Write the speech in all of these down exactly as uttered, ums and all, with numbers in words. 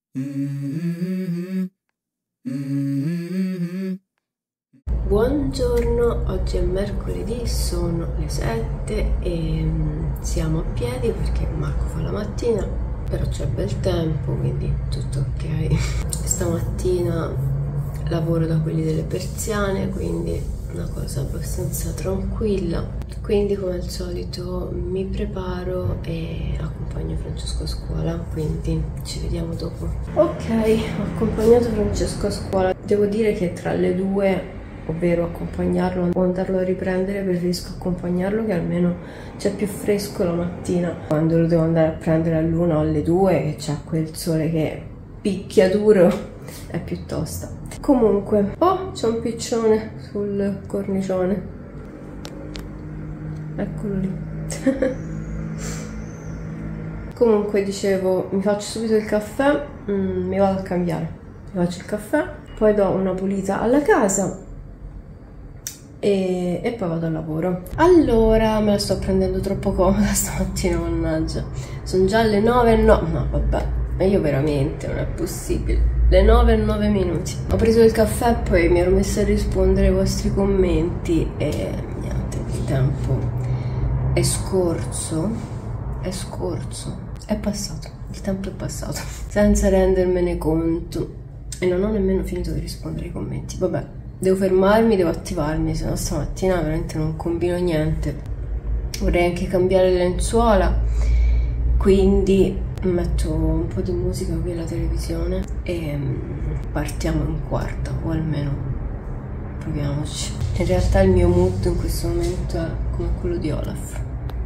Buongiorno, oggi è mercoledì, sono le sette e siamo a piedi perché Marco fa la mattina, però c'è bel tempo, quindi tutto ok. Stamattina lavoro da quelli delle persiane, quindi una cosa abbastanza tranquilla. Quindi come al solito mi preparo e accompagno Francesco a scuola, quindi ci vediamo dopo. Ok, ho accompagnato Francesco a scuola. Devo dire che tra le due, ovvero accompagnarlo o andarlo a riprendere, preferisco accompagnarlo, che almeno c'è più fresco la mattina. Quando lo devo andare a prendere all'una o alle due, che c'è quel sole che picchia duro, è più tosta. Comunque, oh, c'è un piccione sul cornicione. Eccolo lì. Comunque, dicevo, mi faccio subito il caffè, mm, mi vado a cambiare. Mi faccio il caffè, poi do una pulita alla casa e, e poi vado al lavoro. Allora, me la sto prendendo troppo comoda stamattina, mannaggia. Sono già le nove e no, no, vabbè, ma io veramente, non è possibile. Le nove e nove minuti. Ho preso il caffè, poi mi ero messa a rispondere ai vostri commenti e niente, il tempo è scorso, è scorso, è passato, il tempo è passato, senza rendermene conto, e non ho nemmeno finito di rispondere ai commenti. Vabbè, devo fermarmi, devo attivarmi, se no stamattina veramente non combino niente. Vorrei anche cambiare le lenzuola, quindi metto un po' di musica qui alla televisione e partiamo in quarta, o almeno proviamoci. In realtà il mio mood in questo momento è come quello di Olaf.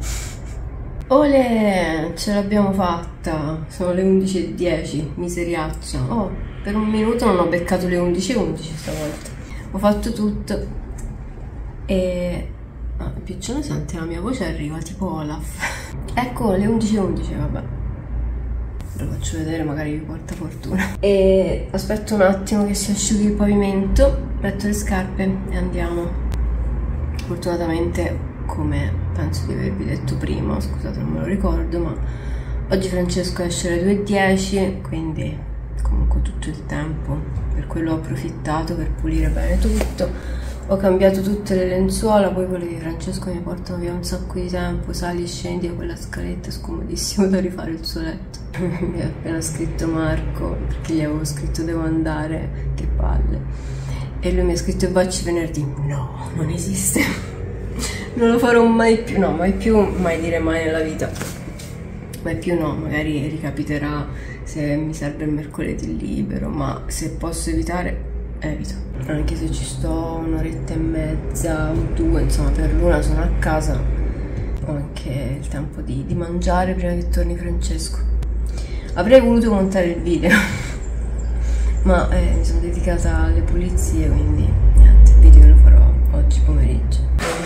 Olè, ce l'abbiamo fatta, sono le undici e dieci, miseriaccia. Oh, per un minuto non ho beccato le undici e undici stavolta. Ho fatto tutto e... ah, il piccione sente la mia voce, arriva tipo Olaf. Ecco, le undici e undici, vabbè. Ve lo faccio vedere, magari vi porta fortuna. E aspetto un attimo che si asciughi il pavimento, metto le scarpe e andiamo. Fortunatamente, come penso di avervi detto prima, scusate non me lo ricordo, ma oggi Francesco esce alle due e dieci, quindi comunque tutto il tempo, per quello ho approfittato per pulire bene tutto. Ho cambiato tutte le lenzuola, poi quelle di Francesco mi portano via un sacco di tempo, sali e scendi a quella scaletta, è scomodissimo da rifare il suo letto. Mi ha appena scritto Marco, perché gli avevo scritto devo andare, che palle, e lui mi ha scritto e vacci venerdì. No, non esiste, non lo farò mai più, no, mai più, mai dire mai nella vita, mai più no, magari ricapiterà se mi serve il mercoledì libero, ma se posso evitare, evito. Anche se ci sto un'oretta e mezza, due, insomma per l'una sono a casa, ho anche il tempo di, di mangiare prima che torni Francesco. Avrei voluto montare il video, ma eh, mi sono dedicata alle pulizie, quindi niente, il video lo farò oggi pomeriggio.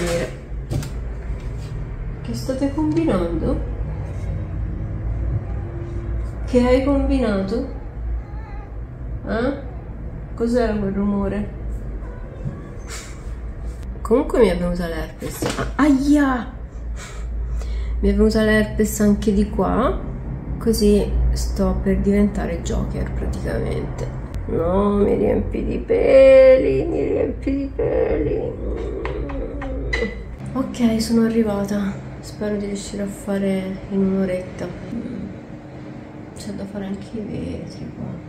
Che state combinando? Che hai combinato? Eh? Cos'era quel rumore? Comunque mi è venuta l'herpes. Ah, aia! Mi è venuta l'herpes anche di qua, così sto per diventare Joker praticamente. No, mi riempi di peli, mi riempi di peli. Ok, sono arrivata. Spero di riuscire a fare in un'oretta. C'è da fare anche i vetri qua.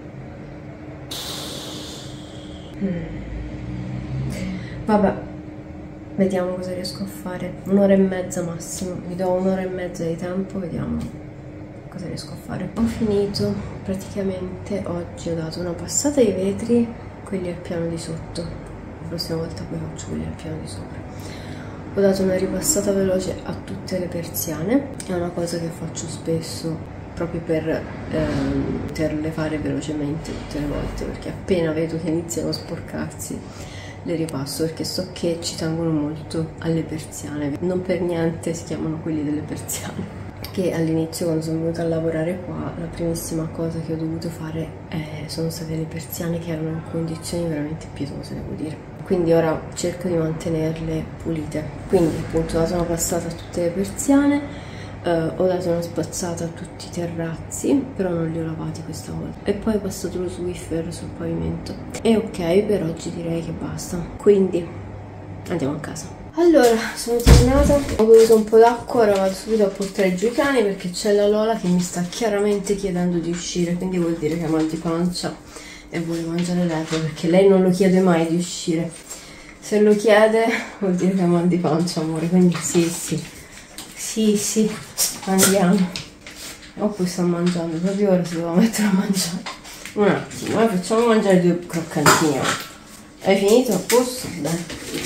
Vabbè, vediamo cosa riesco a fare. Un'ora e mezza massimo, mi do un'ora e mezza di tempo, vediamo cosa riesco a fare. Ho finito praticamente oggi, ho dato una passata ai vetri, quelli al piano di sotto. La prossima volta poi faccio quelli al piano di sopra. Ho dato una ripassata veloce a tutte le persiane, è una cosa che faccio spesso proprio per ehm, poterle fare velocemente tutte le volte, perché appena vedo che iniziano a sporcarsi le ripasso, perché so che ci tengono molto alle persiane. Non per niente si chiamano quelli delle persiane. Che all'inizio, quando sono venuta a lavorare qua, la primissima cosa che ho dovuto fare eh, sono state le persiane, che erano in condizioni veramente pietose, devo dire. Quindi ora cerco di mantenerle pulite. Quindi appunto ho dato una passata a tutte le persiane Uh, ho dato una spazzata a tutti i terrazzi, però non li ho lavati questa volta. E poi ho passato lo Swiffer sul pavimento. E ok, per oggi direi che basta. Quindi andiamo a casa. Allora, sono tornata, ho bevuto un po' d'acqua, ora vado subito a portare giù i cani perché c'è la Lola che mi sta chiaramente chiedendo di uscire, quindi vuol dire che ha mal di pancia e vuole mangiare l'erba, perché lei non lo chiede mai di uscire. Se lo chiede vuol dire che ha mal di pancia, amore, quindi sì, sì. Sì, sì, andiamo. Oh, poi sta mangiando, proprio ora si doveva mettere a mangiare. Un attimo, eh, facciamo mangiare due croccantini. Hai finito? A posto? Dai.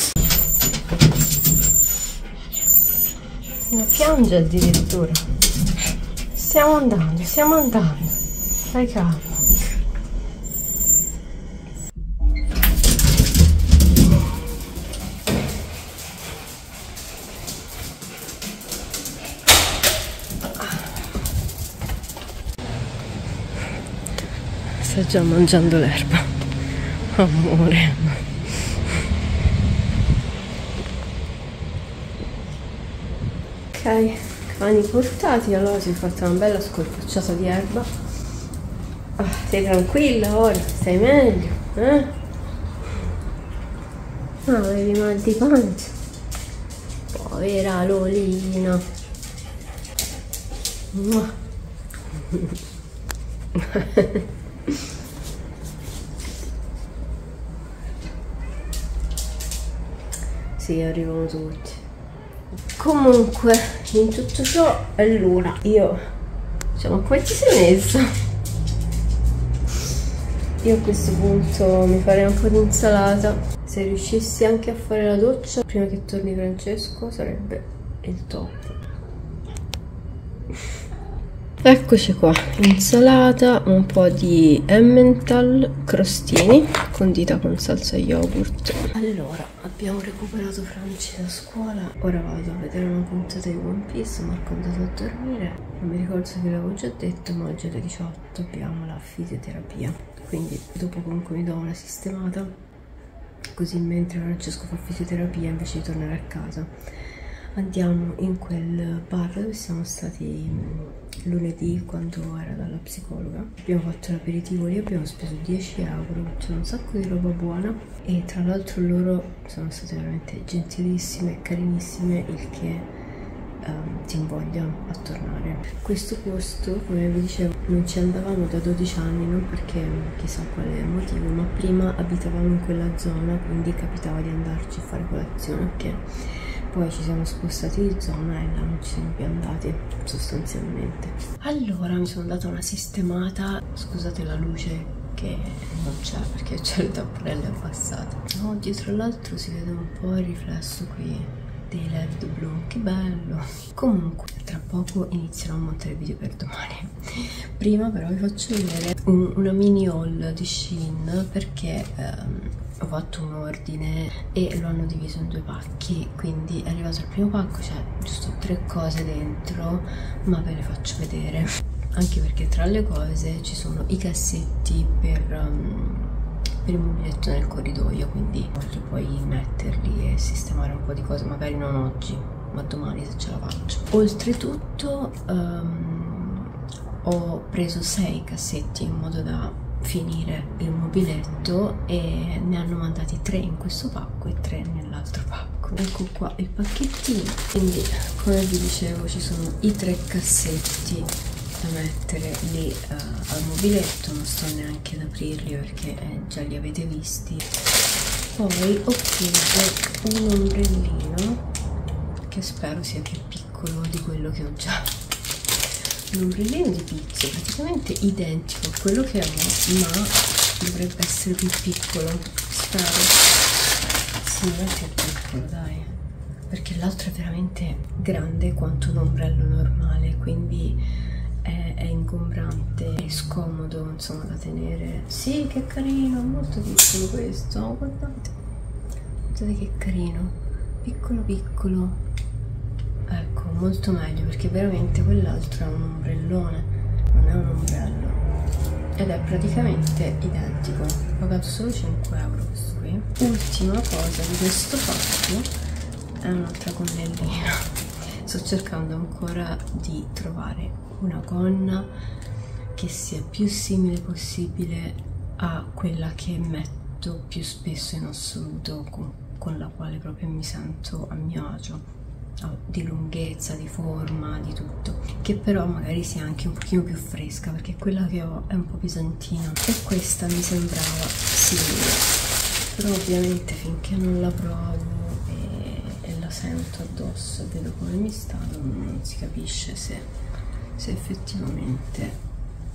La piange addirittura. Stiamo andando, stiamo andando. Stai calmo. Sta già mangiando l'erba, amore. Ok, cani portati, allora si è fatta una bella scorpacciata di erba. Ah, sei tranquilla ora? Stai meglio? Eh? Ah, avevi mal di pancia? Povera Lolina. Sì, arrivano tutti. Comunque, in tutto ciò è l'una. Io, diciamo, come ti sei messa? Io a questo punto mi farei un po' di insalata. Se riuscissi anche a fare la doccia prima che torni Francesco sarebbe il top. Eccoci qua, insalata, un po' di Emmental, crostini, condita con salsa yogurt. Allora, abbiamo recuperato Franci da scuola, ora vado a vedere una puntata di One Piece, Marco è andato a dormire, non mi ricordo se ve l'avevo già detto, ma oggi alle diciotto abbiamo la fisioterapia, quindi dopo comunque mi do una sistemata, così mentre Francesco fa fisioterapia invece di tornare a casa andiamo in quel bar dove siamo stati lunedì quando era dalla psicologa. Abbiamo fatto l'aperitivo lì, abbiamo speso dieci euro, c'è un sacco di roba buona e tra l'altro loro sono state veramente gentilissime e carinissime, il che um, ti invoglia a tornare. Questo posto, come vi dicevo, non ci andavamo da dodici anni, non perché chissà quale motivo, ma prima abitavamo in quella zona, quindi capitava di andarci a fare colazione, ok? Poi ci siamo spostati di zona e là non ci siamo più andati sostanzialmente. Allora mi sono data una sistemata, scusate la luce che non c'è perché c'è le tapparelle abbassate. No, dietro l'altro si vede un po' il riflesso qui dei led blu, che bello. Comunque tra poco inizierò a montare video per domani. Prima però vi faccio vedere un, una mini haul di Shein perché um, ho fatto un ordine e lo hanno diviso in due pacchi, quindi è arrivato il primo pacco, c'è giusto tre cose dentro, ma ve le faccio vedere, anche perché tra le cose ci sono i cassetti per, um, per il mobiletto nel corridoio, quindi voglio poi metterli e sistemare un po' di cose, magari non oggi, ma domani se ce la faccio. Oltretutto um, ho preso sei cassetti in modo da finire il mobiletto e ne hanno mandati tre in questo pacco e tre nell'altro pacco. Ecco qua il pacchettino, quindi come vi dicevo ci sono i tre cassetti da mettere lì uh, al mobiletto, non sto neanche ad aprirli perché eh, già li avete visti. Poi ho preso un ombrellino che spero sia più piccolo di quello che ho già, un ombrellino di pizzo praticamente identico a quello che ho, ma dovrebbe essere più piccolo, spero. Sì, non è più piccolo, dai, perché l'altro è veramente grande quanto un ombrello normale, quindi è, è ingombrante, è scomodo insomma da tenere. Sì, che carino, molto piccolo questo, guardate, guardate che carino, piccolo piccolo. Ecco, molto meglio perché veramente quell'altro è un ombrellone, non è un ombrello ed è praticamente identico. Ho pagato solo cinque euro questo qui. Ultima cosa di questo pacco è un'altra gonnellina. sto cercando ancora di trovare una gonna che sia più simile possibile a quella che metto più spesso in assoluto, con, con la quale proprio mi sento a mio agio, di lunghezza, di forma, di tutto, che però magari sia anche un pochino più fresca, perché quella che ho è un po' pesantina e questa mi sembrava simile, però ovviamente finché non la provo e, e la sento addosso e vedo come mi sta, non, non si capisce se, se effettivamente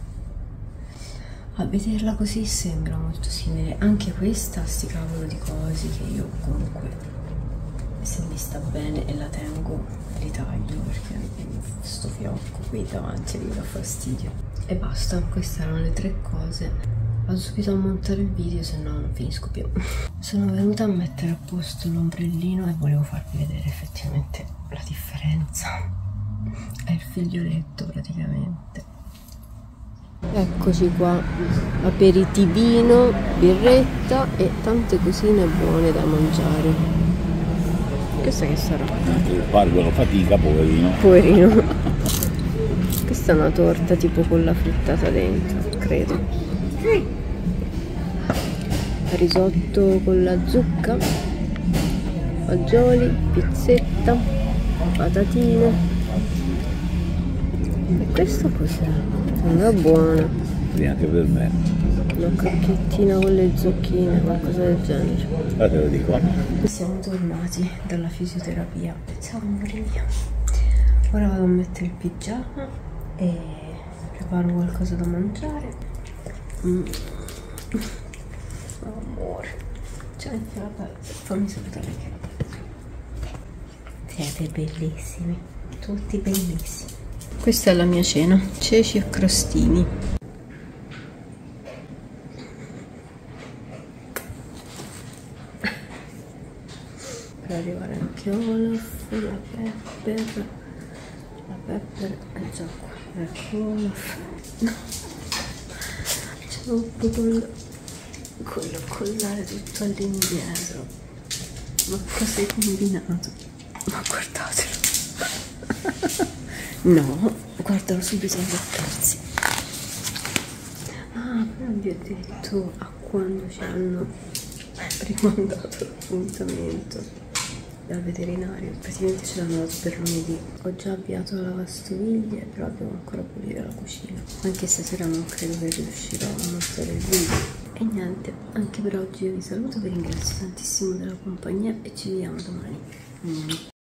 a vederla così sembra molto simile. Anche questa, sti cavolo di cosi che io comunque, se mi sta bene e la tengo, li taglio, perché sto fiocco qui davanti mi dà fastidio. E basta, queste erano le tre cose. Vado subito a montare il video, se no non finisco più. Sono venuta a mettere a posto l'ombrellino e volevo farvi vedere effettivamente la differenza. È il figlioletto praticamente. Eccoci qua, aperitivino, birretta e tante cosine buone da mangiare. Questa che sarà? Pargono fatica, poverino. Poverino. Questa è una torta tipo con la frittata dentro, credo. Risotto con la zucca, fagioli, pizzetta, patatine. E questo cos'è? Non è buona. Sì, anche per me. Una crochettina con le zucchine, qualcosa del genere. Ah, te lo dico. Siamo tornati dalla fisioterapia. Pensavo a morire. Ora vado a mettere il pigiama e preparo qualcosa da mangiare. Mm. Oh, amore. Ciao, vabbè, fammi salutare che siete bellissimi, tutti bellissimi. Questa è la mia cena, ceci e crostini. Per arrivare anche Olaf, la Pepper, la Pepper è già qua, ecco Olaf. No, c'è proprio col, col collare tutto all'indietro. Ma cosa hai combinato? Ma guardatelo. No, guardalo subito agli occhi. Ah, però vi ho detto a quando ci hanno rimandato l'appuntamento dal veterinario. Praticamente ce l'hanno dato per lunedì. Ho già avviato la lavastoviglie, però devo ancora pulire la cucina. Anche stasera non credo che riuscirò a mostrare il video. E niente, anche per oggi io vi saluto, vi ringrazio tantissimo della compagnia e ci vediamo domani. Mm.